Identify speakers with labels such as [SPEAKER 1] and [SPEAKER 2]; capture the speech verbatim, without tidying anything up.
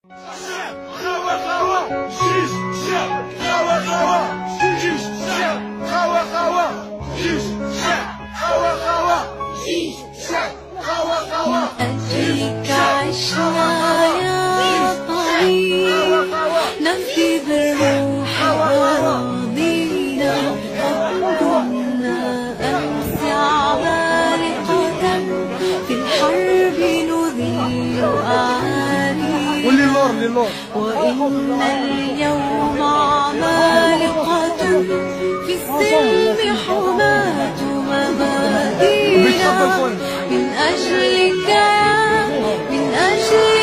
[SPEAKER 1] خاوة خاوة جيش شعب خاوة خاوة جيش شعب خاوة خاوة جيش شعب خاوة خاوة جيش شعب خاوة خاوة
[SPEAKER 2] أجيك عشنا يا طريق نفدي بالروح أراضينا كنا أمس عمالقة في الحرب نذيع أعالي وإن اليوم عمالقة في السلم حماة مبادئنا من أجلك من أجل